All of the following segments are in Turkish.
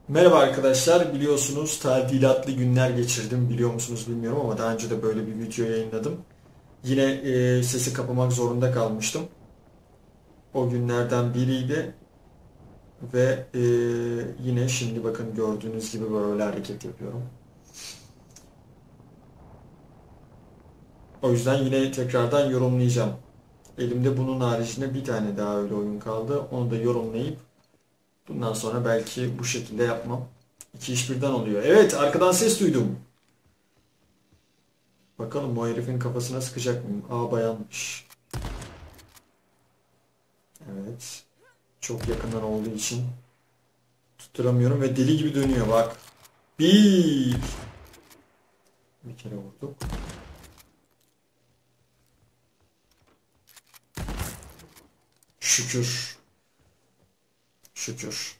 Merhaba arkadaşlar, biliyorsunuz tadilatlı günler geçirdim. Biliyor musunuz bilmiyorum ama daha önce de böyle bir video yayınladım. Yine sesi kapamak zorunda kalmıştım. O günlerden biriydi ve yine şimdi bakın gördüğünüz gibi böyle hareket yapıyorum. O yüzden yine tekrardan yorumlayacağım. Elimde bunun haricinde bir tane daha öyle oyun kaldı. Onu da yorumlayıp bundan sonra belki bu şekilde yapmam. İki iş birden oluyor. Evet, arkadan ses duydum. Bakalım o herifin kafasına sıkacak mıyım? Aa, bayanmış. Evet. Çok yakından olduğu için tutturamıyorum ve deli gibi dönüyor bak. Bir. Bir kere vurduk. Şükür. Şükür.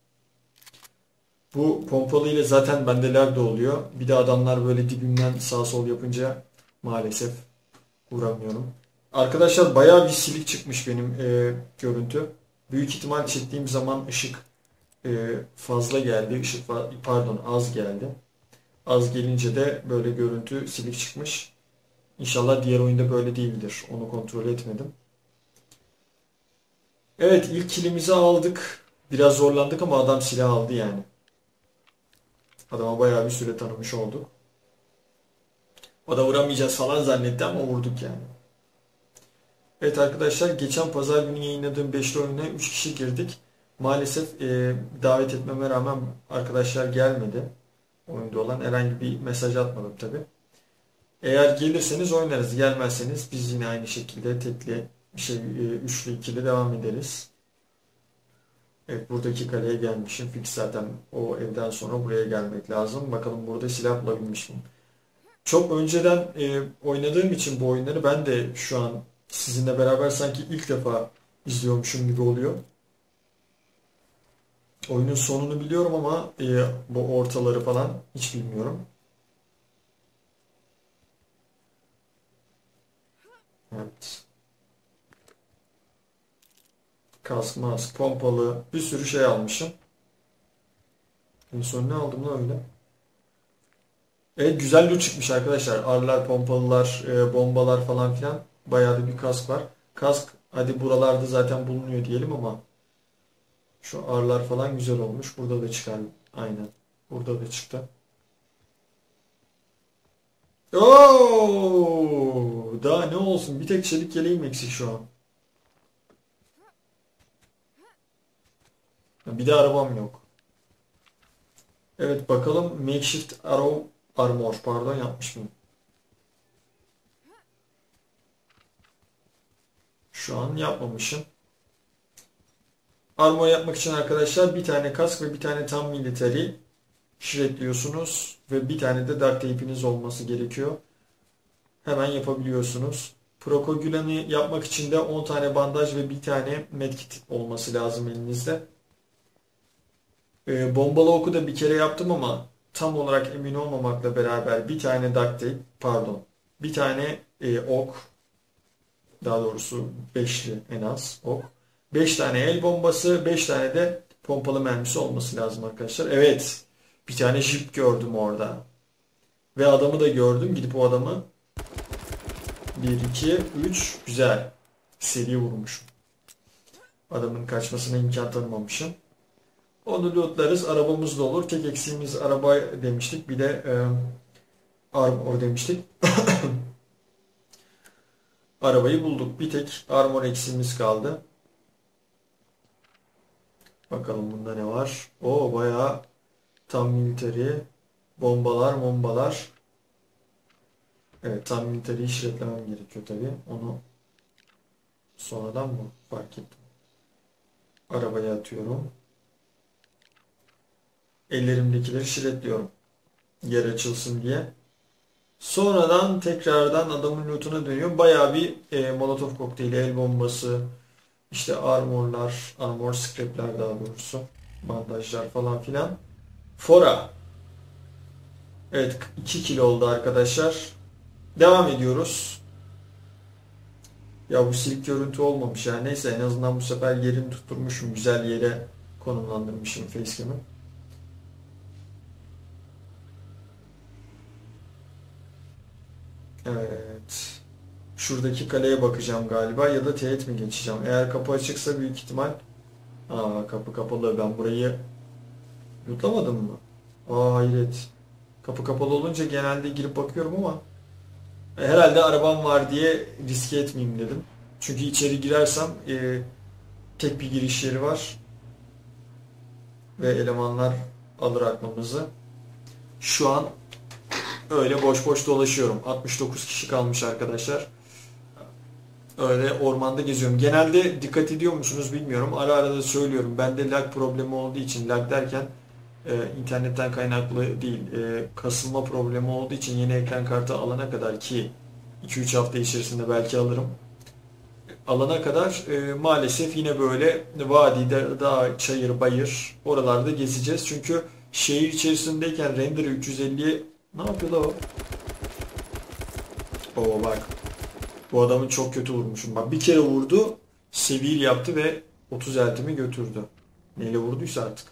Bu pompalı ile zaten bende lag da oluyor. Bir de adamlar böyle dibimden sağ sol yapınca maalesef vuramıyorum. Arkadaşlar bayağı bir silik çıkmış benim görüntü. Büyük ihtimal çektiğim zaman ışık fazla geldi. Işık pardon, az geldi. Az gelince de böyle görüntü silik çıkmış. İnşallah diğer oyunda böyle değildir. Onu kontrol etmedim. Evet, ilk kilimizi aldık. Biraz zorlandık ama adam silah aldı yani. Adama bayağı bir süre tanımış olduk. O da vuramayacağız falan zannetti ama vurduk yani. Evet arkadaşlar, geçen pazar günü yayınladığım 5'li oyuna 3 kişi girdik. Maalesef davet etmeme rağmen arkadaşlar gelmedi. Oyunda olan herhangi bir mesaj atmadım tabi. Eğer gelirseniz oynarız. Gelmezseniz biz yine aynı şekilde tekli üçlü ikili devam ederiz. Evet, buradaki kaleye gelmişim. Fix zaten o evden sonra buraya gelmek lazım. Bakalım burada silah bulabilmiş miyim? Çok önceden oynadığım için bu oyunları ben de şu an sizinle beraber sanki ilk defa izliyormuşum gibi oluyor. Oyunun sonunu biliyorum ama bu ortaları falan hiç bilmiyorum. Evet. Kask, mask, pompalı bir sürü şey almışım. En son ne aldım lan öyle? Evet, güzel loot çıkmış arkadaşlar. Arlar, pompalılar, bombalar falan filan. Bayağı da bir kask var. Kask hadi buralarda zaten bulunuyor diyelim ama şu arlar falan güzel olmuş. Burada da çıkar. Aynen. Burada da çıktı. Oo! Daha ne olsun? Bir tek çelik yeleğim eksik şu an. Bir de arabam yok. Evet, bakalım makeshift armor pardon yapmış mıyım? Şu an yapmamışım. Armor yapmak için arkadaşlar bir tane kask ve bir tane tam military shredliyorsunuz ve bir tane de dark tape'iniz olması gerekiyor. Hemen yapabiliyorsunuz. Prokogülan'ı yapmak için de 10 tane bandaj ve bir tane medkit olması lazım elinizde. Bombalı oku da bir kere yaptım ama tam olarak emin olmamakla beraber bir tane duct tape, pardon, bir tane ok, daha doğrusu beşli en az ok, 5 tane el bombası, 5 tane de pompalı mermisi olması lazım arkadaşlar. Evet, bir tane jip gördüm orada ve adamı da gördüm. Gidip o adamı bir 2 3 güzel seri vurmuşum. Adamın kaçmasına imkan tanımamışım. Onu lootlarız. Arabamız da olur. Tek eksiğimiz araba demiştik. Bir de armor demiştik. Arabayı bulduk. Bir tek armor eksiğimiz kaldı. Bakalım bunda ne var. O bayağı tam military. Bombalar, bombalar. Evet, tam military'yi işaretlemem gerekiyor tabii. Onu sonradan mı fark ettim? Arabaya atıyorum. Ellerimdekileri işaretliyorum. Yer açılsın diye. Sonradan tekrardan adamın lootuna dönüyor. Bayağı bir Molotov kokteyli, el bombası, işte armorlar, armor scrapler daha doğrusu, bandajlar falan filan. Fora. Evet, 2 kilo oldu arkadaşlar. Devam ediyoruz. Ya bu silik görüntü olmamış ya. Neyse, en azından bu sefer yerini tutturmuşum. Güzel yere konumlandırmışım facecam'ı. Evet. Şuradaki kaleye bakacağım galiba ya da teğet mi geçeceğim? Eğer kapı açıksa büyük ihtimal... Aa, kapı kapalı. Ben burayı yutlamadım mı? Aa, hayret. Kapı kapalı olunca genelde girip bakıyorum ama herhalde arabam var diye riske etmeyeyim dedim. Çünkü içeri girersem tek bir giriş yeri var ve elemanlar alır aklımızı. Şu an öyle boş boş dolaşıyorum. 69 kişi kalmış arkadaşlar. Öyle ormanda geziyorum. Genelde dikkat ediyor musunuz bilmiyorum. Ara ara da söylüyorum. Bende lag problemi olduğu için, lag derken internetten kaynaklı değil, kasılma problemi olduğu için yeni ekran kartı alana kadar, ki 2-3 hafta içerisinde belki alırım. Alana kadar maalesef yine böyle vadide, dağ, çayır, bayır oralarda gezeceğiz. Çünkü şehir içerisindeyken render'ı 350'ye ne yapıyor da o? Oo bak. Bu adamın çok kötü vurmuşum. Bak bir kere vurdu, seviyeli yaptı ve 30 eltimi götürdü. Neyle vurduysa artık.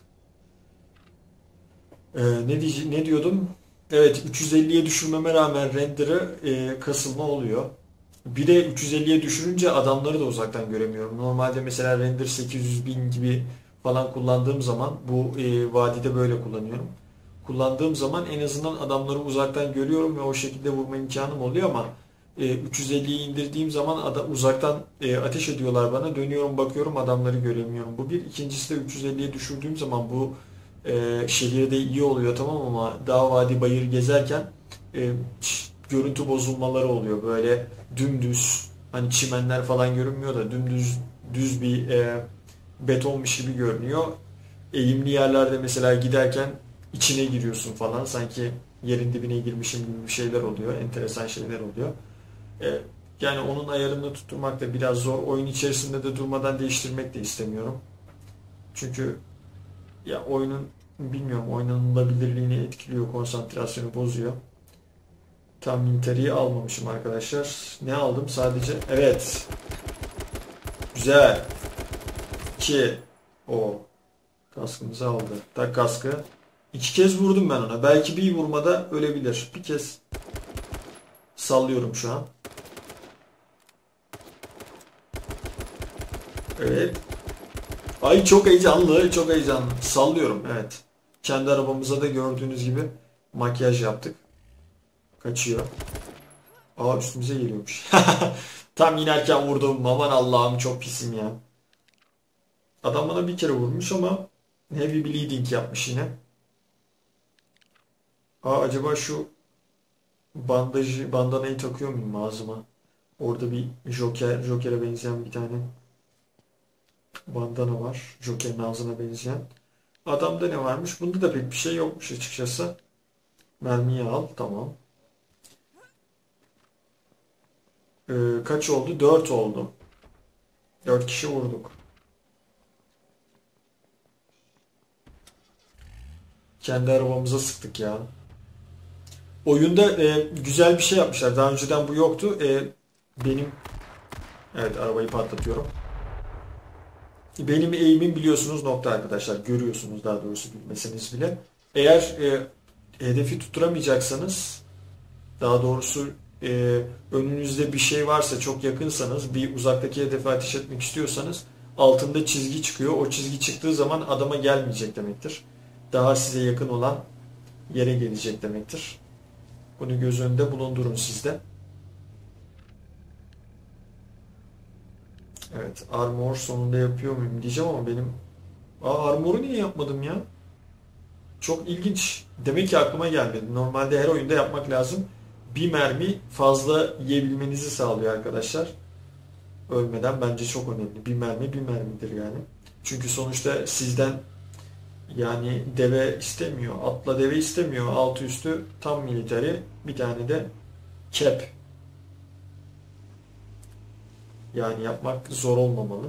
Ne diyordum? Evet, 350'ye düşürmeme rağmen render'ı kasılma oluyor. Bir de 350'ye düşürünce adamları da uzaktan göremiyorum. Normalde mesela render 800 bin gibi falan kullandığım zaman, bu vadide böyle kullanıyorum. Kullandığım zaman en azından adamları uzaktan görüyorum ve o şekilde vurma imkanım oluyor ama 350'yi indirdiğim zaman uzaktan ateş ediyorlar bana. Dönüyorum bakıyorum, adamları göremiyorum. Bu bir. İkincisi de 350'ye düşürdüğüm zaman bu şehirde iyi oluyor tamam ama dağ vadi bayır gezerken görüntü bozulmaları oluyor. Böyle dümdüz, hani çimenler falan görünmüyor da dümdüz düz bir betonmuş gibi görünüyor. Eğimli yerlerde mesela giderken içine giriyorsun falan. Sanki yerin dibine girmişim gibi bir şeyler oluyor. Enteresan şeyler oluyor. E, Yani onun ayarını tutturmak da biraz zor. Oyun içerisinde de durmadan değiştirmek de istemiyorum. Çünkü ya oyunun, bilmiyorum, oynanılabilirliğini etkiliyor, konsantrasyonu bozuyor. Tam Minteri'yi almamışım arkadaşlar. Ne aldım sadece? Evet. Güzel. 2. O. Kaskımızı aldı. Tak kaskı. 2 kez vurdum ben ona. Belki bir vurmada ölebilir. Bir kez sallıyorum şu an. Evet. Ay çok heyecanlı, çok heyecanlı. Sallıyorum, evet. Kendi arabamıza da gördüğünüz gibi makyaj yaptık. Kaçıyor. Aa, üstümüze geliyormuş. Tam inerken vurdum. Aman Allah'ım, çok pisim ya. Adam bana bir kere vurmuş ama heavy bleeding yapmış yine. Aa, acaba şu bandanayı takıyor muyum ağzıma? Orada bir Joker'e benzeyen bir tane bandana var. Joker'in ağzına benzeyen. Adamda ne varmış? Bunda da pek bir şey yokmuş açıkçası. Mermiyi al. Tamam. Kaç oldu? 4 oldu. 4 kişi vurduk. Kendi arabamıza sıktık ya. Oyunda güzel bir şey yapmışlar. Daha önceden bu yoktu. Benim, evet, arabayı patlatıyorum. Benim eğimim biliyorsunuz nokta arkadaşlar. Görüyorsunuz daha doğrusu, bilmeseniz bile. Eğer hedefi tutturamayacaksanız, daha doğrusu önünüzde bir şey varsa, çok yakınsanız, bir uzaktaki hedefe ateş etmek istiyorsanız altında çizgi çıkıyor. O çizgi çıktığı zaman adama gelmeyecek demektir. Daha size yakın olan yere gelecek demektir. Bunu göz önünde bulundurun sizde. Evet, armor sonunda yapıyor muyum diyeceğim ama benim... Armor'u niye yapmadım ya? Çok ilginç. Demek ki aklıma gelmedi. Normalde her oyunda yapmak lazım. Bir mermi fazla yiyebilmenizi sağlıyor arkadaşlar. Ölmeden, bence çok önemli. Bir mermi bir mermidir yani. Çünkü sonuçta sizden, yani deve istemiyor. Atla deve istemiyor. Altı üstü tam military. Bir tane de cap. Yani yapmak zor olmamalı.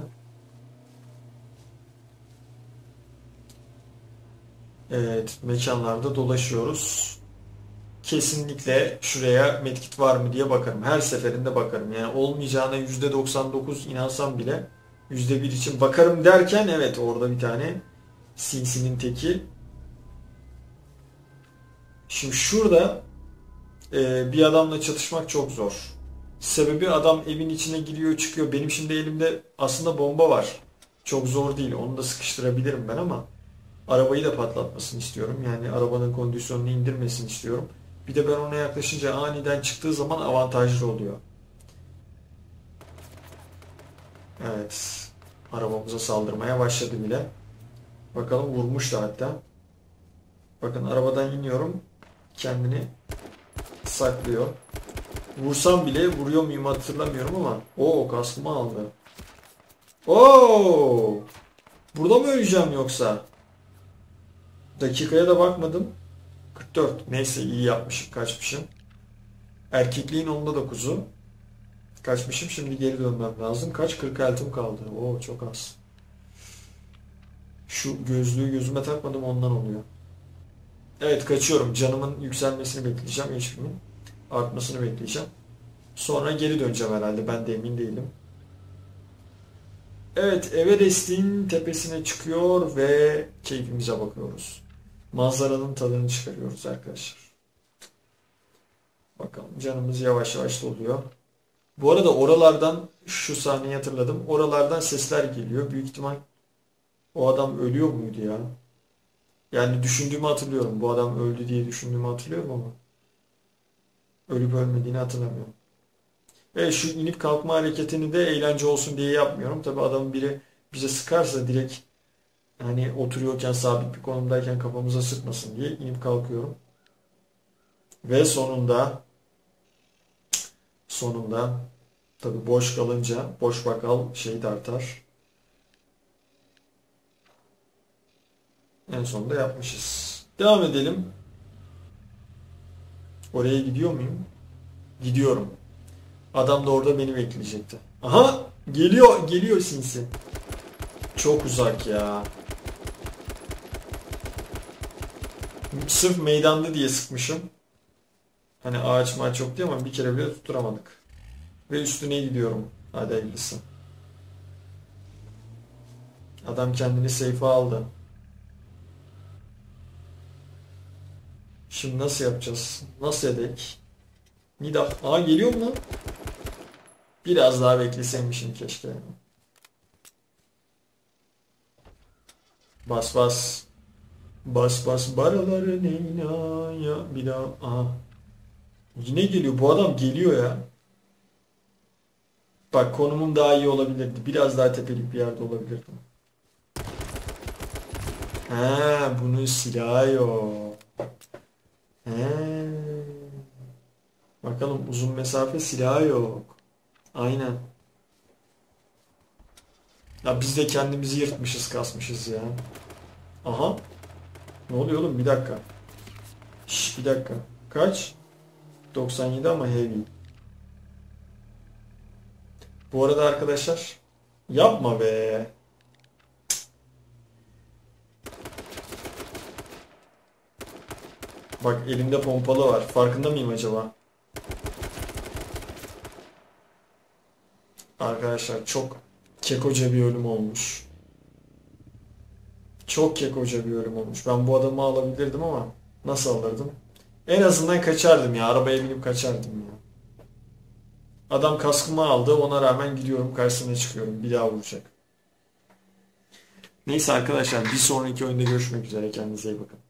Evet, mekanlarda dolaşıyoruz. Kesinlikle şuraya medkit var mı diye bakarım. Her seferinde bakarım. Yani olmayacağına %99 inansam bile %1 için bakarım derken, evet, orada bir tane sinsinin teki. Şimdi şurada bir adamla çatışmak çok zor. Sebebi adam evin içine giriyor çıkıyor. Benim şimdi elimde aslında bomba var. Çok zor değil. Onu da sıkıştırabilirim ben ama arabayı da patlatmasını istiyorum. Yani arabanın kondisyonunu indirmesini istiyorum. Bir de ben ona yaklaşınca aniden çıktığı zaman avantajlı oluyor. Evet. Arabamıza saldırmaya başladı bile. Bakalım vurmuş da hatta. Bakın arabadan iniyorum. Kendini saklıyor. Vursam bile vuruyor muyum hatırlamıyorum ama. Oo, kaskımı aldı. Oo! Burada mı öleceğim yoksa? Dakikaya da bakmadım. 44. Neyse iyi yapmışım, kaçmışım. Erkekliğin onda 9'u. Kaçmışım, şimdi geri dönmem lazım. Kaç? 40 altım kaldı. Oo, çok az. Şu gözlüğü gözüme takmadım, ondan oluyor. Evet, kaçıyorum. Canımın yükselmesini bekleyeceğim. HP'min artmasını bekleyeceğim. Sonra geri döneceğim herhalde. Ben de emin değilim. Evet, Everest'in tepesine çıkıyor ve keyfimize bakıyoruz. Manzaranın tadını çıkarıyoruz arkadaşlar. Bakalım, canımız yavaş yavaş doluyor. Bu arada oralardan şu sahneyi hatırladım. Oralardan sesler geliyor. Büyük ihtimal o adam ölüyor muydu ya? Yani düşündüğümü hatırlıyorum. Bu adam öldü diye düşündüğümü hatırlıyorum ama ölüp ölmediğini hatırlamıyorum. Ve şu inip kalkma hareketini de eğlence olsun diye yapmıyorum. Tabi adamın biri bize sıkarsa direkt, hani oturuyorken sabit bir konumdayken kafamıza sıkmasın diye inip kalkıyorum. Ve sonunda tabi boş kalınca boş bakal şey tartar. En sonunda yapmışız. Devam edelim. Oraya gidiyor muyum? Gidiyorum. Adam da orada beni bekleyecekti. Aha! Geliyor sinsi. Çok uzak ya. Sırf meydanda diye sıkmışım. Hani ağaç maç yok diye ama bir kere bile tutturamadık. Ve üstüne gidiyorum. Hadi hayırlısı. Adam kendini safe'e aldı. Şimdi nasıl yapacağız? Nasıl edek? Nida. Aa, geliyor mu lan? Biraz daha bekleseymişim keşke. Bas bas. Bas bas baraları neyna ya. Bir daha. Aha. Yine geliyor. Bu adam geliyor ya. Bak, konumum daha iyi olabilirdi. Biraz daha tepelik bir yerde olabilirdim. He, bunun silahı yok. He. Bakalım, uzun mesafe silahı yok. Aynen. Ya biz de kendimizi yırtmışız, kasmışız ya. Aha. Ne oluyor oğlum? Bir dakika. Şş, bir dakika. Kaç? 97 ama heavy. Bu arada arkadaşlar, yapma be. Bak, elimde pompalı var. Farkında mıyım acaba? Arkadaşlar, çok kekoca bir ölüm olmuş. Çok kekoca bir ölüm olmuş. Ben bu adamı alabilirdim ama nasıl alırdım? En azından kaçardım ya. Arabaya binip kaçardım ya. Adam kaskımı aldı. Ona rağmen gidiyorum, karşısına çıkıyorum. Bir daha vuracak. Neyse arkadaşlar, bir sonraki oyunda görüşmek üzere. Kendinize iyi bakın.